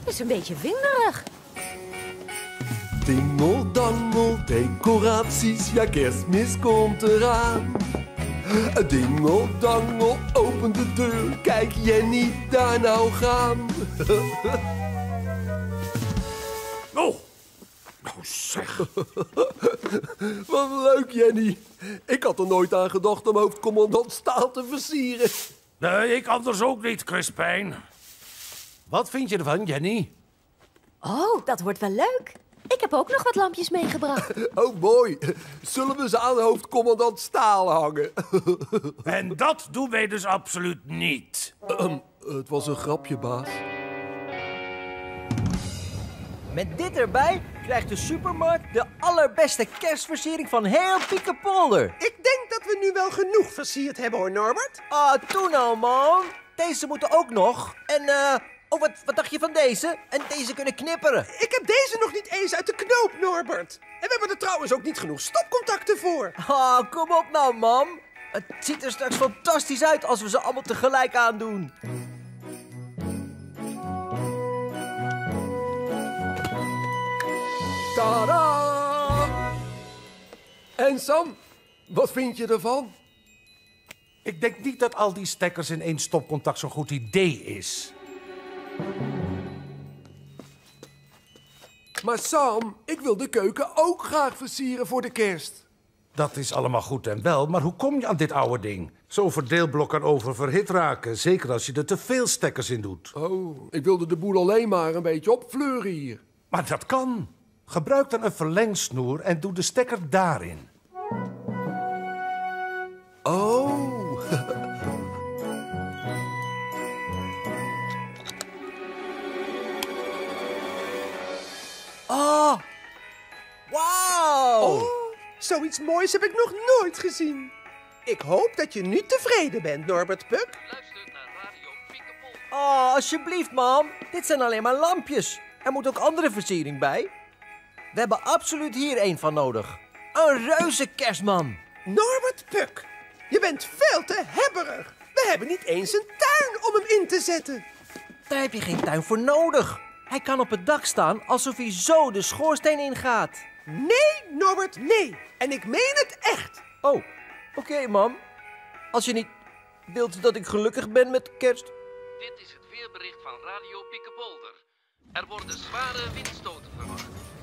is een beetje winderig. Dingeldangel, decoraties, ja, Kerstmis komt eraan. Dingeldangel, open de deur, kijk Jenny daar nou gaan. Oh, nou zeg. Wat leuk, Jenny. Ik had er nooit aan gedacht om hoofdcommandant Staal te versieren. Nee, ik anders ook niet, Crispijn. Wat vind je ervan, Jenny? Oh, dat wordt wel leuk. Ik heb ook nog wat lampjes meegebracht. Oh, mooi. Zullen we ze aan hoofdcommandant Staal hangen? En dat doen wij dus absoluut niet. Het was een grapje, baas. Met dit erbij krijgt de supermarkt de allerbeste kerstversiering van heel Piekenpolder. Ik denk dat we nu wel genoeg versierd hebben, hoor, Norbert. Ah, toen nou, man. Deze moeten ook nog. En, oh, wat dacht je van deze? En deze kunnen knipperen. Ik heb deze nog niet eens uit de knoop, Norbert. En we hebben er trouwens ook niet genoeg stopcontacten voor. Ah, kom op nou, mam. Het ziet er straks fantastisch uit als we ze allemaal tegelijk aandoen. Tadaa! En Sam, wat vind je ervan? Ik denk niet dat al die stekkers in één stopcontact zo'n goed idee is. Maar Sam, ik wil de keuken ook graag versieren voor de kerst. Dat is allemaal goed en wel, maar hoe kom je aan dit oude ding? Zo'n verdeelblok kan oververhit raken, zeker als je er te veel stekkers in doet. Oh, ik wilde de boel alleen maar een beetje opfleuren hier. Maar dat kan. Gebruik dan een verlengsnoer en doe de stekker daarin. Oh. Oh, wauw. Oh, zoiets moois heb ik nog nooit gezien. Ik hoop dat je nu tevreden bent, Norbert Puck. Luistert naar Radio Piekenpolder. Oh, alsjeblieft, mam. Dit zijn alleen maar lampjes. Er moet ook andere versiering bij. We hebben absoluut hier één van nodig. Een reuze kerstman. Norbert Puck, je bent veel te hebberig. We hebben niet eens een tuin om hem in te zetten. Daar heb je geen tuin voor nodig. Hij kan op het dak staan alsof hij zo de schoorsteen ingaat. Nee, Norbert, nee. En ik meen het echt. Oh, oké, mam. Als je niet wilt dat ik gelukkig ben met kerst. Dit is het weerbericht van Radio Piekenpolder. Er worden zware windstoten verwacht.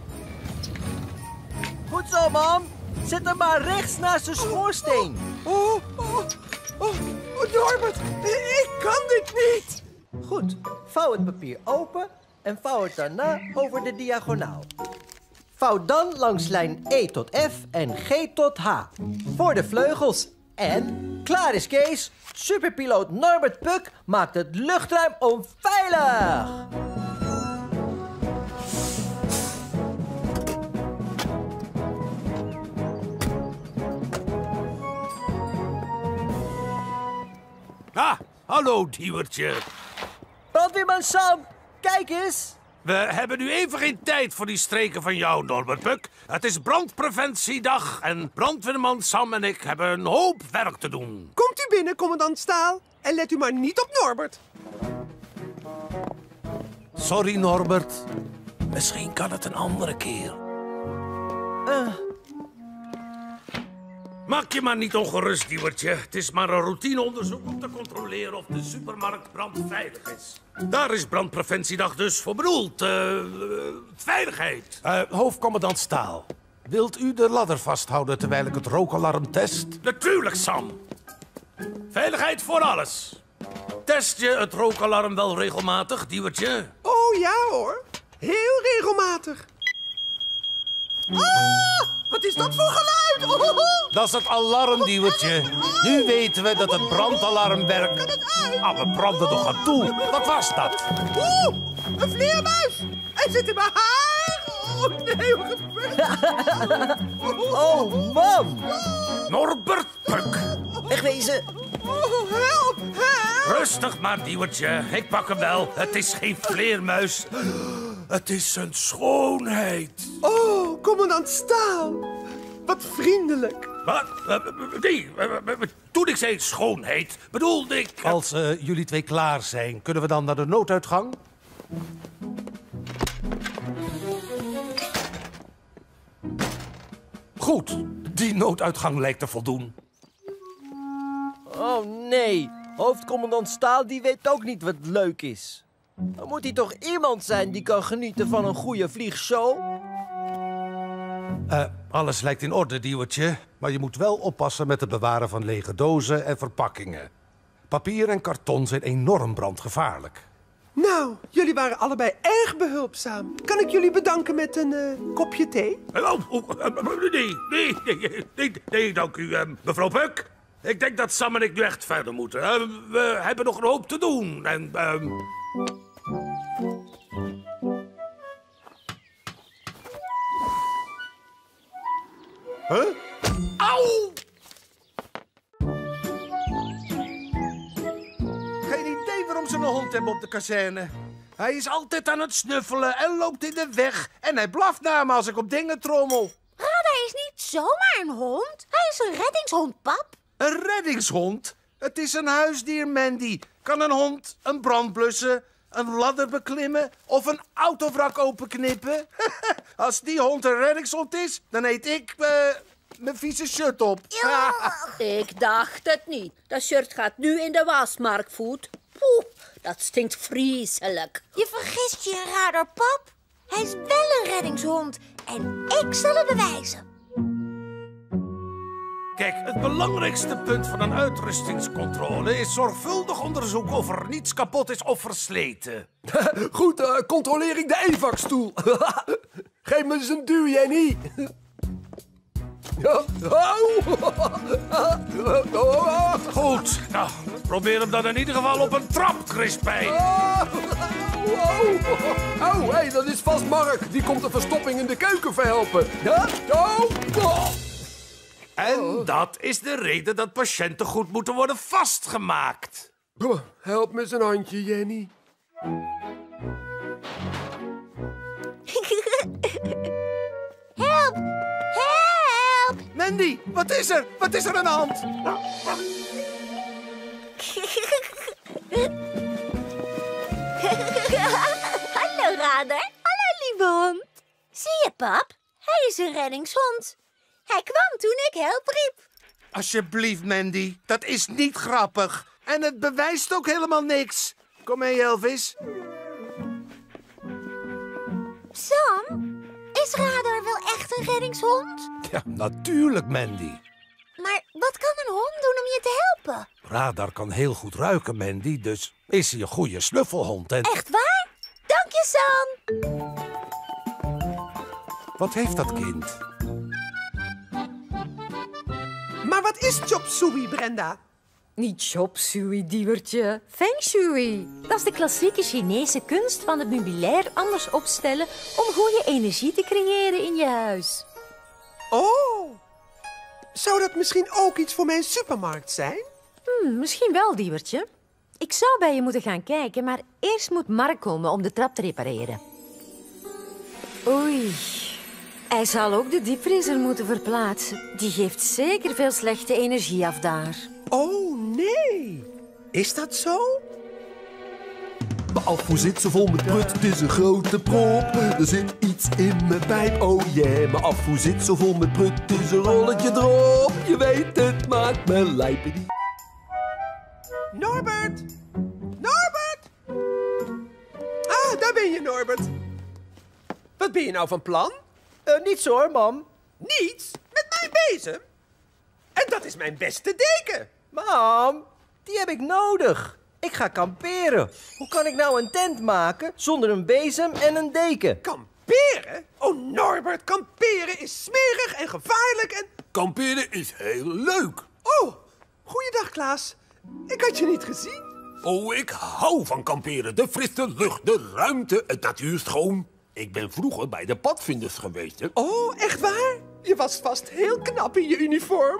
Goed zo, mam. Zet hem maar rechts naast de schoorsteen. Oh, Norbert, ik kan dit niet. Goed, vouw het papier open en vouw het daarna over de diagonaal. Vouw dan langs lijn E tot F en G tot H. Voor de vleugels. En klaar is Kees. Superpiloot Norbert Puck maakt het luchtruim onveilig. Ah, hallo, Diewertje. Brandweerman Sam, kijk eens. We hebben nu even geen tijd voor die streken van jou, Norbert Puck. Het is brandpreventiedag en brandweerman Sam en ik hebben een hoop werk te doen. Komt u binnen, commandant Staal. En let u maar niet op Norbert. Sorry, Norbert. Misschien kan het een andere keer. Maak je maar niet ongerust, Diewertje. Het is maar een routineonderzoek om te controleren of de supermarkt brandveilig is. Daar is brandpreventiedag dus voor bedoeld. Veiligheid. Hoofdcommandant Staal, wilt u de ladder vasthouden terwijl ik het rookalarm test? Natuurlijk, Sam. Veiligheid voor alles. Test je het rookalarm wel regelmatig, Diewertje? Oh ja hoor, heel regelmatig. Ah, wat is dat voor geluid? Oh. Dat is het alarmdiewertje. Nu weten we dat het brandalarm werkt. Kan het uit? Ah, we branden nog aan toe. Wat was dat? Oeh, een vleermuis. Hij zit in mijn haar. Oh nee, wat gebeurt? Oh, mam. Norbert Puck. Wegwezen. Oh, help, help. Rustig maar, Diewertje. Ik pak hem wel. Het is geen vleermuis. Het is een schoonheid. Oh, commandant Staal. Wat vriendelijk. Wat? Nee, toen ik zei schoonheid, bedoelde ik... Als jullie twee klaar zijn, kunnen we dan naar de nooduitgang? Goed, die nooduitgang lijkt te voldoen. Oh nee, hoofdcommandant Staal die weet ook niet wat leuk is. Dan moet hij toch iemand zijn die kan genieten van een goede vliegshow? Alles lijkt in orde, Diewertje. Maar je moet wel oppassen met het bewaren van lege dozen en verpakkingen. Papier en karton zijn enorm brandgevaarlijk. Nou, jullie waren allebei erg behulpzaam. Kan ik jullie bedanken met een kopje thee? Nee, dank u, mevrouw Puck. Ik denk dat Sam en ik nu echt verder moeten. We hebben nog een hoop te doen. En, Huh? Auw! Geen idee waarom ze een hond hebben op de kazerne. Hij is altijd aan het snuffelen en loopt in de weg. En hij blaft naar me als ik op dingen trommel. Radar is niet zomaar een hond. Hij is een reddingshond, pap. Een reddingshond? Het is een huisdier, Mandy. Kan een hond een brand blussen, een ladder beklimmen of een autovrak openknippen? Als die hond een reddingshond is, dan eet ik mijn vieze shirt op. Ik dacht het niet. Dat shirt gaat nu in de wasmarkt, Voet. Poeh, dat stinkt vreselijk. Je vergist je, Radar, pap. Hij is wel een reddingshond. En ik zal het bewijzen. Kijk, het belangrijkste punt van een uitrustingscontrole is zorgvuldig onderzoeken of er niets kapot is of versleten. Goed, controleer ik de EVAC-stoel. Geef me eens een duw, Jenny. Goed, nou, probeer hem dan in ieder geval op een trap, Crispijn. Oh, hé, dat is vast Mark. Die komt de verstopping in de keuken verhelpen. Ja? En dat is de reden dat patiënten goed moeten worden vastgemaakt. Help me eens een handje, Jenny. Help! Help! Mandy, wat is er? Wat is er aan de hand? Hallo, Radar. Hallo, lieve hond. Zie je, pap? Hij is een reddingshond. Hij kwam toen ik help riep. Alsjeblieft, Mandy. Dat is niet grappig. En het bewijst ook helemaal niks. Kom mee, Elvis. Sam, is Radar wel echt een reddingshond? Ja, natuurlijk, Mandy. Maar wat kan een hond doen om je te helpen? Radar kan heel goed ruiken, Mandy, dus is hij een goede snuffelhond. En Echt waar? Dank je, Sam. wat heeft dat kind? Maar wat is chop suey, Brenda? Niet chop suey, Diewertje. Feng shui. Dat is de klassieke Chinese kunst van het meubilair anders opstellen om goede energie te creëren in je huis. Oh, zou dat misschien ook iets voor mijn supermarkt zijn? Misschien wel, Diewertje. Ik zou bij je moeten gaan kijken, maar eerst moet Mark komen om de trap te repareren. Oei. Hij zal ook de diepvriezer moeten verplaatsen. Die geeft zeker veel slechte energie af daar. Oh, nee. Is dat zo? Mijn afvoer zit zo vol met prut, het is een grote prop. Er zit iets in mijn pijp, oh yeah. Mijn afvoer zit zo vol met prut, het is een rolletje erop. Je weet het, maakt me lijpen. Norbert! Norbert! Ah, daar ben je, Norbert. Wat ben je nou van plan? Niets hoor, mam. Niets? Met mijn bezem? En dat is mijn beste deken. Mam, die heb ik nodig. Ik ga kamperen. Hoe kan ik nou een tent maken zonder een bezem en een deken? Kamperen? Oh, Norbert, kamperen is smerig en gevaarlijk en... Kamperen is heel leuk. Oh, goeiedag, Klaas. Ik had je niet gezien. Oh, ik hou van kamperen. De frisse lucht, de ruimte, het natuur schoon. Ik ben vroeger bij de padvinders geweest, hè. Oh, echt waar? Je was vast heel knap in je uniform.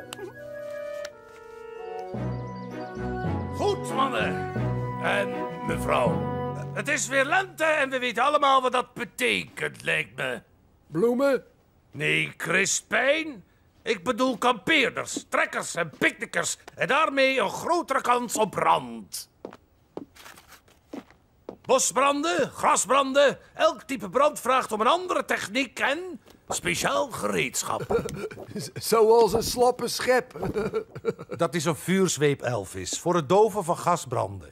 Goed, mannen. En mevrouw. Het is weer lente en we weten allemaal wat dat betekent, lijkt me. Bloemen? Nee, Crispijn. Ik bedoel kampeerders, trekkers en picknickers. En daarmee een grotere kans op brand. Bosbranden, grasbranden, elk type brand vraagt om een andere techniek en Speciaal gereedschap. Zoals een slappe schep. Dat is een vuurzweep, Elvis, voor het doven van gasbranden.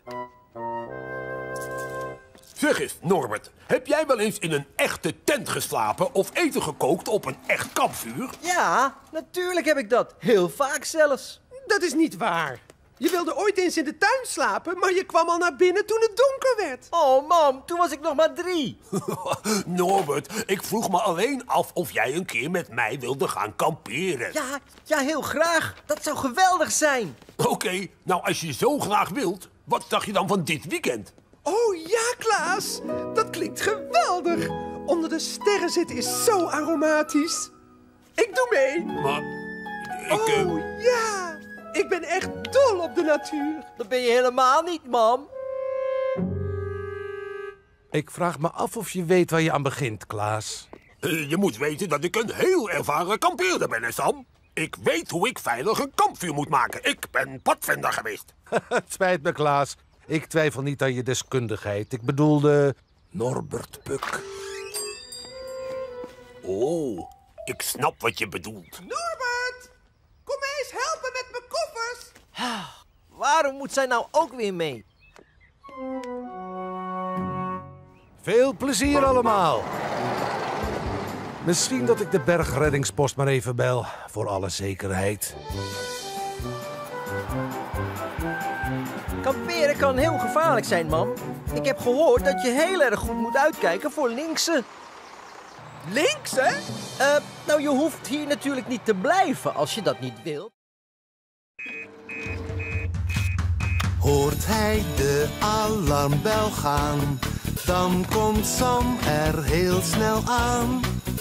Zeg eens, Norbert, heb jij wel eens in een echte tent geslapen of eten gekookt op een echt kampvuur? Ja, natuurlijk heb ik dat. Heel vaak zelfs. Dat is niet waar. Je wilde ooit eens in de tuin slapen, maar je kwam al naar binnen toen het donker werd. Oh, mam, toen was ik nog maar 3. Norbert, ik vroeg me alleen af of jij een keer met mij wilde gaan kamperen. Ja, heel graag. Dat zou geweldig zijn. Oké, nou als je zo graag wilt, wat dacht je dan van dit weekend? Oh ja, Klaas. Dat klinkt geweldig. Onder de sterren zitten is zo aromatisch. Ik doe mee. Maar Oh ja. Ik ben echt dol op de natuur. Dat ben je helemaal niet, mam. Ik vraag me af of je weet waar je aan begint, Klaas. Je moet weten dat ik een heel ervaren kampeerder ben, hè, Sam. Ik weet hoe ik veilig een kampvuur moet maken. Ik ben padvinder geweest. Het spijt me, Klaas. Ik twijfel niet aan je deskundigheid. Ik bedoelde Norbert Puk. Oh, ik snap wat je bedoelt. Norbert, kom eens helpen met mijn koffers. Waarom moet zij nou ook weer mee? Veel plezier allemaal. Misschien dat ik de bergreddingspost maar even bel, voor alle zekerheid. Kamperen kan heel gevaarlijk zijn, mam. Ik heb gehoord dat je heel erg goed moet uitkijken voor linksen. Links, hè? Nou, je hoeft hier natuurlijk niet te blijven als je dat niet wilt. Hoort hij de alarmbel gaan, dan komt Sam er heel snel aan.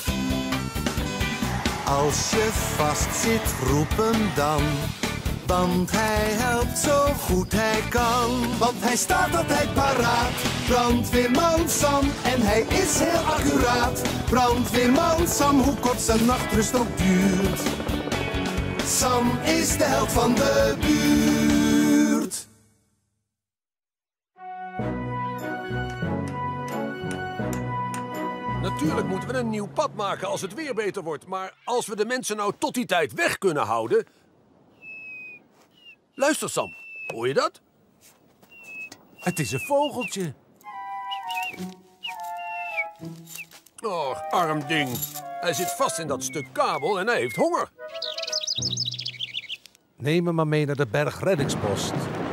Als je vast zit, roep hem dan, want hij helpt zo goed hij kan. Want hij staat altijd paraat, brandweerman Sam, en hij is heel accuraat. Brandweerman Sam, hoe kort zijn nachtrust ook duurt. Sam is de held van de buurt. Natuurlijk moeten we een nieuw pad maken als het weer beter wordt. Maar als we de mensen nou tot die tijd weg kunnen houden... Luister, Sam. Hoor je dat? Het is een vogeltje. Och, arm ding. Hij zit vast in dat stuk kabel en hij heeft honger. Neem hem maar mee naar de bergreddingspost.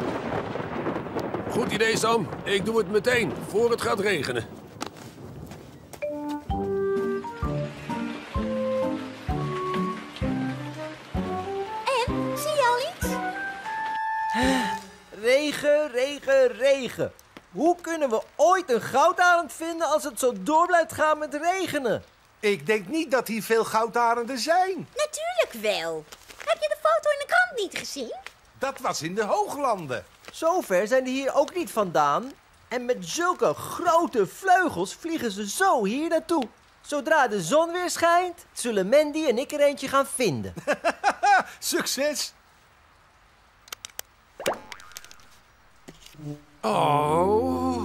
Goed idee, Sam. Ik doe het meteen, voor het gaat regenen. En, zie je al iets? Regen, regen, regen. Hoe kunnen we ooit een goudarend vinden als het zo door blijft gaan met regenen? Ik denk niet dat hier veel goudarenden zijn. Natuurlijk wel. Heb je de foto in de krant niet gezien? Dat was in de Hooglanden. Zover zijn die hier ook niet vandaan. En met zulke grote vleugels vliegen ze zo hier naartoe. Zodra de zon weer schijnt, zullen Mandy en ik er eentje gaan vinden. Succes! Oh.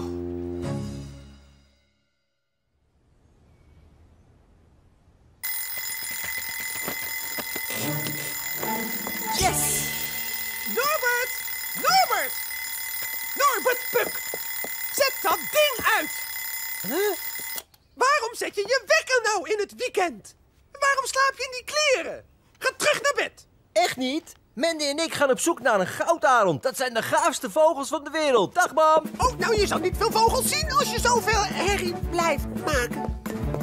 Yes! Norbert! Norbert! Norbert Puk! Zet dat ding uit! Huh? Waarom zet je je wekker nou in het weekend? Waarom slaap je in die kleren? Ga terug naar bed! Echt niet? Mandy en ik gaan op zoek naar een goudarend. Dat zijn de gaafste vogels van de wereld. Dag, mam. Oh, nou, je zal niet veel vogels zien als je zoveel herrie blijft maken.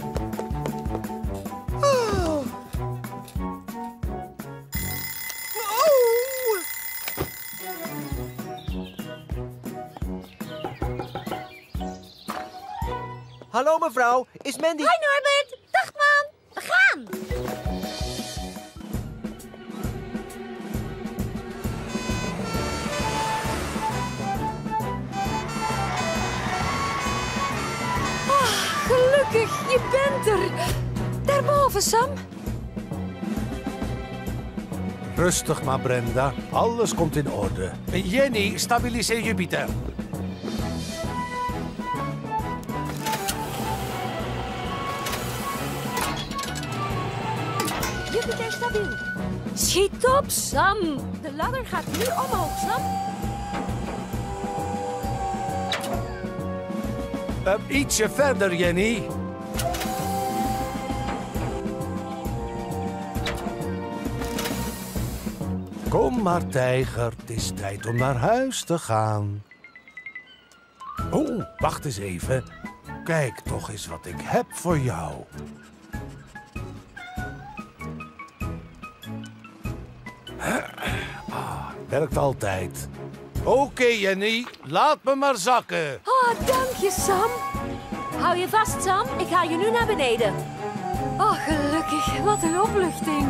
Oh. Oh. Hallo, mevrouw. Is Mandy... Hoi Norbert. Dag man. We gaan. Gelukkig, je bent er. Daarboven, Sam. Rustig maar, Brenda. Alles komt in orde. Jenny, stabiliseer Jupiter. stabiel. Schiet op, Sam. De ladder gaat nu omhoog, Sam. Ietsje verder, Jenny. Kom maar, tijger. Het is tijd om naar huis te gaan. Oh, wacht eens even. Kijk toch eens wat ik heb voor jou. Werkt altijd. Oké, Jenny. Laat me maar zakken. Oh, dank je, Sam. Hou je vast, Sam. Ik ga je nu naar beneden. Oh, gelukkig. Wat een opluchting.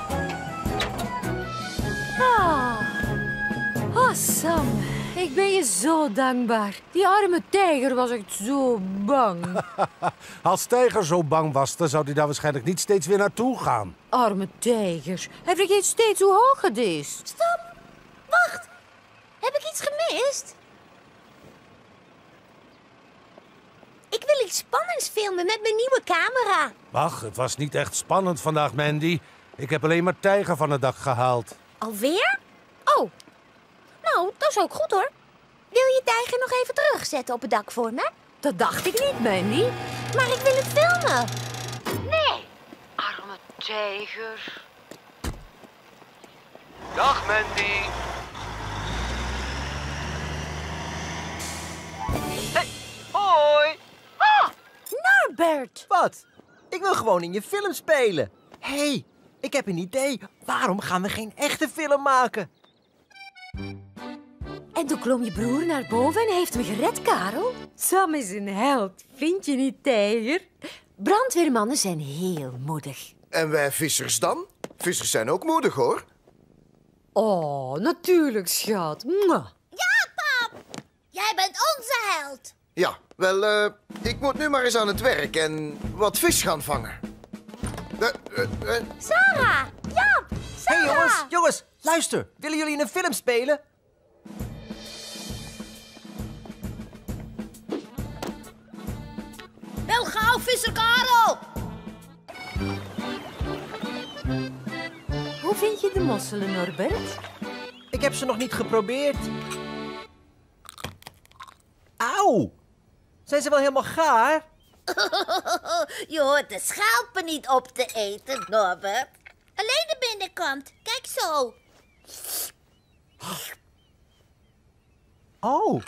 Oh, Sam. Ik ben je zo dankbaar. Die arme tijger was echt zo bang. Als tijger zo bang was, dan zou hij daar waarschijnlijk niet steeds weer naartoe gaan. Arme tijger. Hij vergeet steeds hoe hoog het is. Stop! Wacht! Heb ik iets gemist? Ik wil iets spannends filmen met mijn nieuwe camera. Wacht, het was niet echt spannend vandaag, Mandy. Ik heb alleen maar tijger van het dak gehaald. Alweer? Oh. Nou, dat is ook goed hoor. Wil je tijger nog even terugzetten op het dak voor me? Dat dacht ik niet, Mandy. Maar ik wil het filmen. Nee. Arme tijger. Dag, Mandy. Hey, hoi. Norbert. Wat? Ik wil gewoon in je film spelen. Hé, ik heb een idee. Waarom gaan we geen echte film maken? En toen klom je broer naar boven en heeft me gered, Karel. Sam is een held, vind je niet, tijger? Brandweermannen zijn heel moedig. En wij vissers dan? Vissers zijn ook moedig, hoor. Oh, natuurlijk, schat. Mwah. Ja, pap. Jij bent onze held. Ja, wel, ik moet nu maar eens aan het werk en wat vis gaan vangen. Sarah. Jaap. Hé, Sarah. jongens, luister. Willen jullie in een film spelen? Wel gauw, visser Karel! Hoe vind je de mosselen, Norbert? Ik heb ze nog niet geprobeerd. Auw! Zijn ze wel helemaal gaar? Je hoort de schelpen niet op te eten, Norbert. Alleen de binnenkant. Kijk zo. Oh.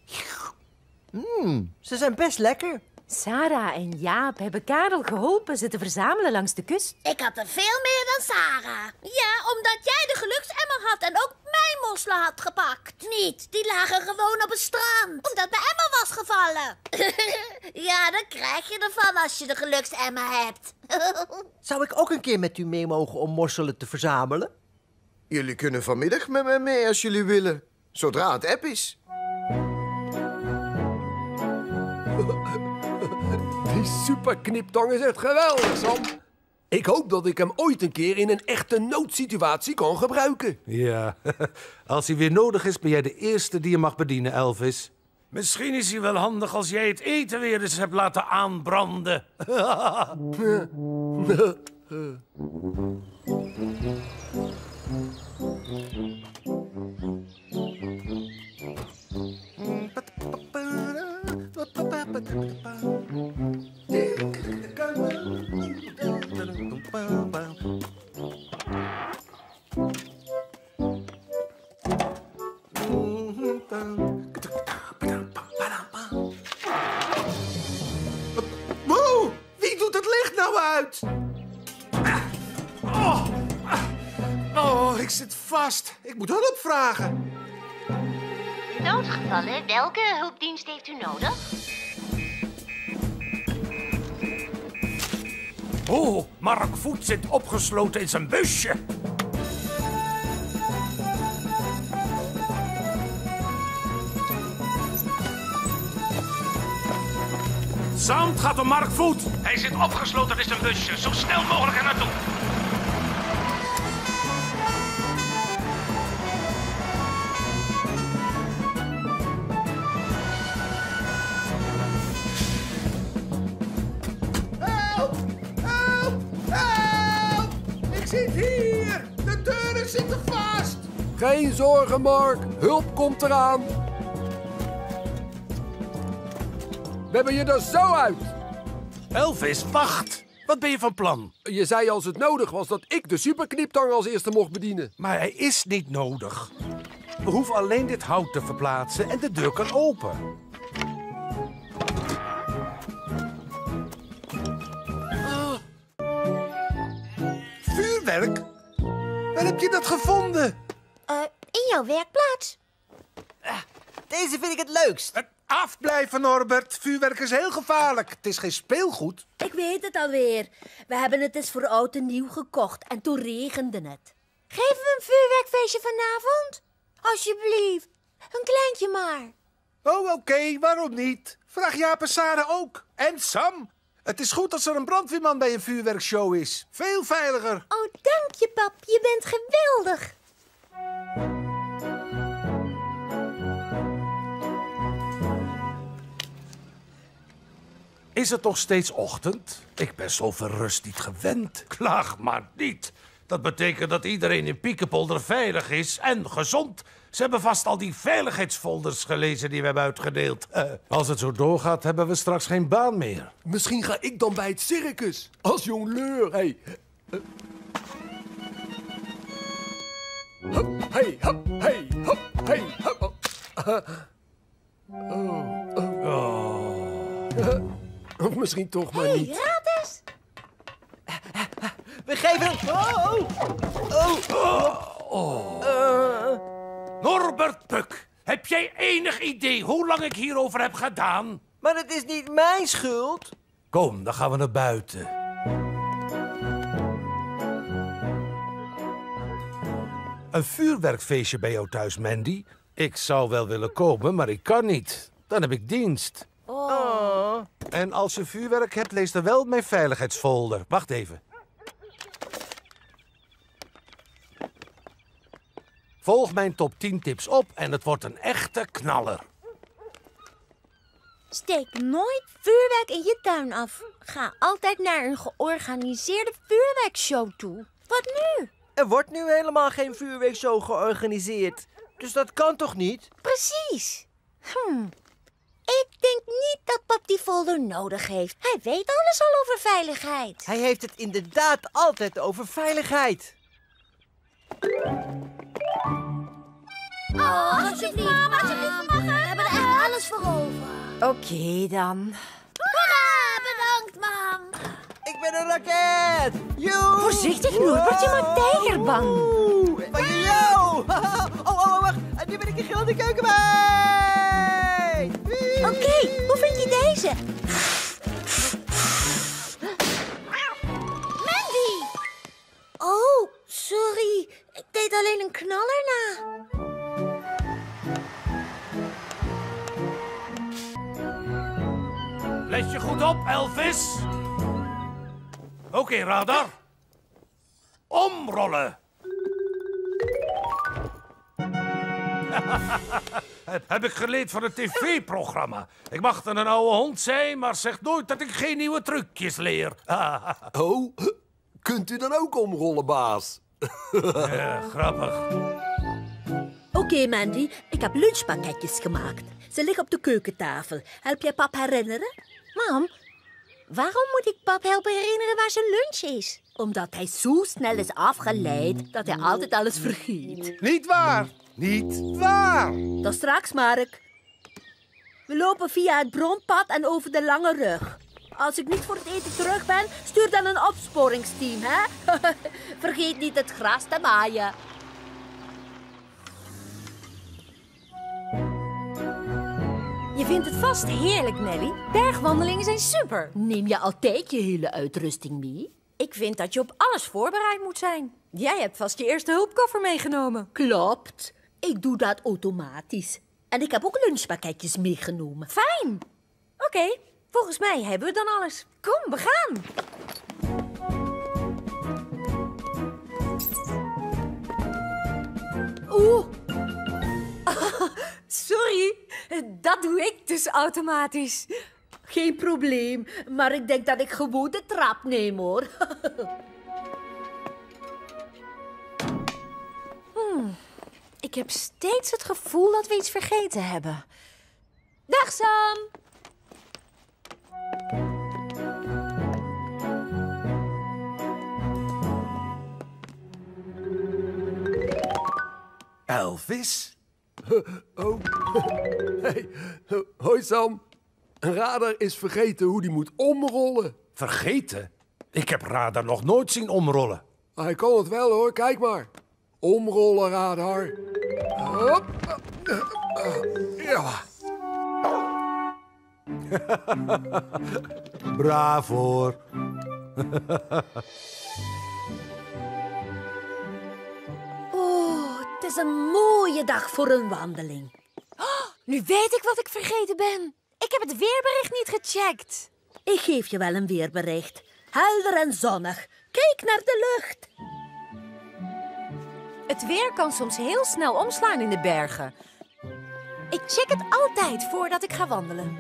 Ze zijn best lekker. Sarah en Jaap hebben Karel geholpen ze te verzamelen langs de kust. Ik had er veel meer dan Sarah. Ja, omdat jij de geluksemmer had en ook mijn mosselen had gepakt. Niet, die lagen gewoon op het strand. Omdat mijn emmer was gevallen. Ja, dan krijg je ervan als je de geluksemmer hebt. Zou ik ook een keer met u mee mogen om mosselen te verzamelen? Jullie kunnen vanmiddag met mij mee als jullie willen. Zodra het app is. Die superkniptang is echt geweldig, Sam. Ik hoop dat ik hem ooit een keer in een echte noodsituatie kan gebruiken. Ja, als hij weer nodig is, ben jij de eerste die je mag bedienen, Elvis. Misschien is hij wel handig als jij het eten weer eens hebt laten aanbranden. Wow, wie doet het licht nou uit? Oh, ik zit vast. Ik moet hulp vragen. Noodgevallen, welke hulpdienst heeft u nodig? Oh, Mark Voet zit opgesloten in zijn busje. Sam, het gaat om Mark Voet. Hij zit opgesloten in zijn busje. Zo snel mogelijk er naartoe. Help! Help! Help! Ik zit hier! Geen zorgen, Mark. Hulp komt eraan. We hebben je er zo uit. Elvis, wacht. Wat ben je van plan? Je zei als het nodig was dat ik de superkniptang als eerste mocht bedienen. Maar hij is niet nodig. We hoeven alleen dit hout te verplaatsen en de deur kan open. Vuurwerk? Waar heb je dat gevonden? In jouw werkplaats. Deze vind ik het leukst. Afblijven, Norbert. Vuurwerk is heel gevaarlijk. Het is geen speelgoed. Ik weet het alweer. We hebben het eens voor oud en nieuw gekocht en toen regende het. Geven we een vuurwerkfeestje vanavond? Alsjeblieft. Een kleintje maar. Oh, oké, waarom niet? Vraag Jaap en Sarah ook. En Sam. Het is goed als er een brandweerman bij een vuurwerkshow is. Veel veiliger. Oh, dank je, pap. Je bent geweldig. Is het nog steeds ochtend? Ik ben zo verrust niet gewend. Klaag maar niet. Dat betekent dat iedereen in Piekepolder veilig is en gezond. Ze hebben vast al die veiligheidsfolders gelezen die we hebben uitgedeeld. Als het zo doorgaat, hebben we straks geen baan meer. Misschien ga ik dan bij het circus. Als jongleur. Hey. Hup, hey, hup, hey, hup, hey, hup. Of misschien toch maar niet. Raad eens. We geven... Norbert Puk, heb jij enig idee hoe lang ik hierover heb gedaan? Maar het is niet mijn schuld. Kom, dan gaan we naar buiten. Een vuurwerkfeestje bij jou thuis, Mandy? Ik zou wel willen komen, maar ik kan niet. Dan heb ik dienst. Oh. En als je vuurwerk hebt, lees dan wel mijn veiligheidsfolder. Wacht even. Volg mijn top 10 tips op en het wordt een echte knaller. Steek nooit vuurwerk in je tuin af. Ga altijd naar een georganiseerde vuurwerkshow toe. Wat nu? Er wordt nu helemaal geen vuurwerkshow georganiseerd. Dus dat kan toch niet? Precies. Ik denk niet dat pap die folder nodig heeft. Hij weet alles al over veiligheid. Hij heeft het inderdaad altijd over veiligheid. Oh, alsjeblieft, mam. We hebben er echt alles voor over. Oké dan. Hoera, bedankt, mam. Ik ben een raket! Joe! Voorzichtig, Norbert, je maakt tijgerbang. Van jou! Oh, wacht. En nu ben ik een gilde keukenmeid! Oké, hoe vind je deze? Mandy! Oh, sorry. Ik deed alleen een knaller na. Let je goed op, Elvis. Oké, radar. Omrollen. Heb ik geleerd van een tv-programma. Ik mag dan een oude hond zijn, maar zeg nooit dat ik geen nieuwe trucjes leer. Oh, kunt u dan ook omrollen, baas? Ja, grappig. Oké, Mandy, ik heb lunchpakketjes gemaakt. Ze liggen op de keukentafel. Help jij pap herinneren? Mam, waarom moet ik pap helpen herinneren waar zijn lunch is? Omdat hij zo snel is afgeleid dat hij altijd alles vergeet. Niet waar! Niet waar! Tot straks, Mark. We lopen via het bronpad en over de lange rug. Als ik niet voor het eten terug ben, stuur dan een opsporingsteam, hè? Vergeet niet het gras te maaien. Je vindt het vast heerlijk, Nelly. Bergwandelingen zijn super. Neem je altijd je hele uitrusting mee? Ik vind dat je op alles voorbereid moet zijn. Jij hebt vast je eerste hulpkoffer meegenomen. Klopt. Ik doe dat automatisch. En ik heb ook lunchpakketjes meegenomen. Fijn. Oké, volgens mij hebben we dan alles. Kom, we gaan. Oeh. Sorry, dat doe ik dus automatisch. Geen probleem, maar ik denk dat ik gewoon de trap neem, hoor. heb steeds het gevoel dat we iets vergeten hebben. Dag, Sam. Elvis? Oh. Hey. Hoi Sam. Radar is vergeten hoe die moet omrollen. Vergeten? Ik heb Radar nog nooit zien omrollen. Hij kan het wel hoor, kijk maar. Omrollen, Radar. Hop. Ja. Braaf hoor. Oh, het is een mooie dag voor een wandeling. Oh, nu weet ik wat ik vergeten ben. Ik heb het weerbericht niet gecheckt. Ik geef je wel een weerbericht. Helder en zonnig. Kijk naar de lucht. Het weer kan soms heel snel omslaan in de bergen. Ik check het altijd voordat ik ga wandelen.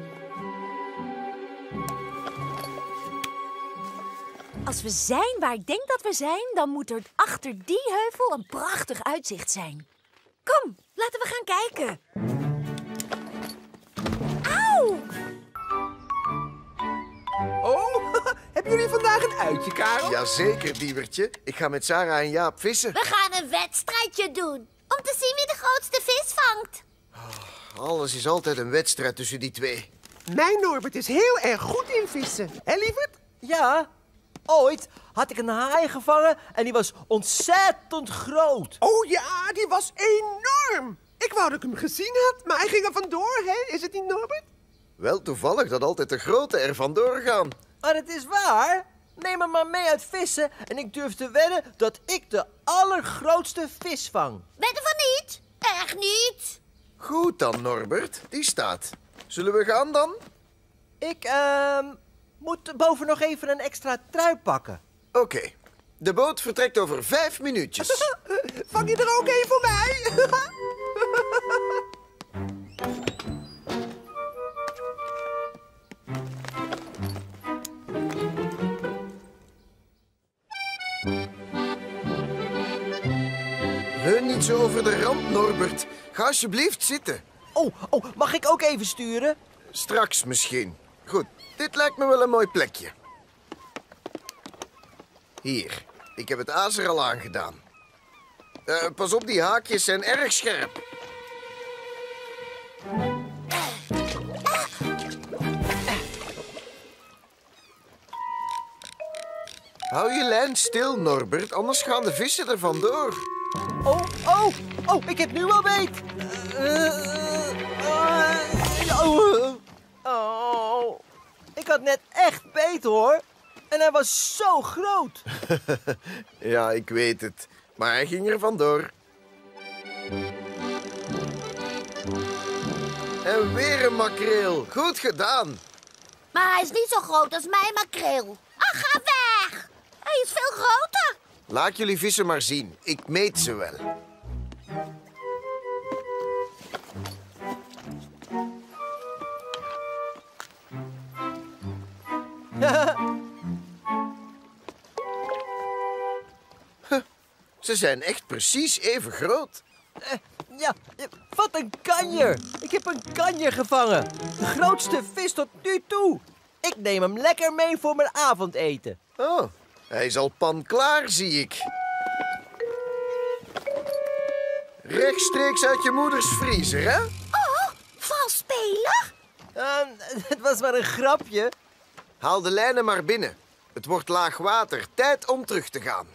Als we zijn waar ik denk dat we zijn, dan moet er achter die heuvel een prachtig uitzicht zijn. Kom, laten we gaan kijken. Auw! Oh, hebben jullie vandaag een uitje, Karel? Jazeker, Diewertje. Ik ga met Sarah en Jaap vissen. We gaan een wedstrijdje doen. Om te zien wie de grootste vis vangt. Alles is altijd een wedstrijd tussen die twee. Mijn Norbert is heel erg goed in vissen. Hé, lieverd? Ja, ooit had ik een haai gevangen en die was ontzettend groot. Oh ja, die was enorm. Ik wou dat ik hem gezien had, maar hij ging er vandoor, hè? Is het niet, Norbert? Wel toevallig dat altijd de grote er vandoor gaan. Maar het is waar. Neem me maar mee uit vissen en ik durf te wedden dat ik de allergrootste vis vang. Wedden van niet? Echt niet? Goed dan, Norbert. Die staat. Zullen we gaan dan? Ik moet boven nog even een extra trui pakken. Oké. De boot vertrekt over 5 minuutjes. Vang je er ook één voor mij? Leun niet zo over de rand, Norbert. Ga alsjeblieft zitten. Oh, mag ik ook even sturen? Straks misschien. Goed, dit lijkt me wel een mooi plekje. Hier, ik heb het azer al aangedaan. Pas op, die haakjes zijn erg scherp. Hou je lijn stil, Norbert, anders gaan de vissen er vandoor. Oh, ik heb nu al beet. Ik had net echt beet, hoor. En hij was zo groot. Ja, ik weet het. Maar hij ging er vandoor. En weer een makreel. Goed gedaan. Maar hij is niet zo groot als mijn makreel. Ach, ga weg! Hij is veel groter. Laat jullie vissen maar zien. Ik meet ze wel. Ze zijn echt precies even groot. Ja, wat een kanjer. Ik heb een kanjer gevangen. De grootste vis tot nu toe. Ik neem hem lekker mee voor mijn avondeten. Oh, hij is al panklaar, zie ik. Rechtstreeks uit je moeders vriezer, hè? Oh, vals spelen? Het was maar een grapje. Haal de lijnen maar binnen. Het wordt laag water. Tijd om terug te gaan.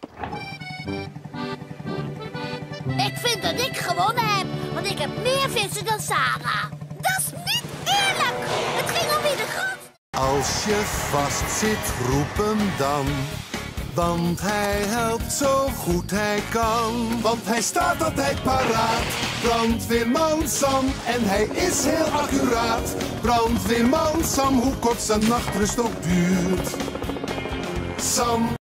Ik vind dat ik gewonnen heb, want ik heb meer vissen dan Sarah. Dat is niet eerlijk. Het ging om wie de grootste... Als je vastzit, roep hem dan. Want hij helpt zo goed hij kan. Want hij staat altijd paraat. Brandweerman Sam, en hij is heel accuraat. Brandweerman Sam, hoe kort zijn nachtrust ook duurt. Sam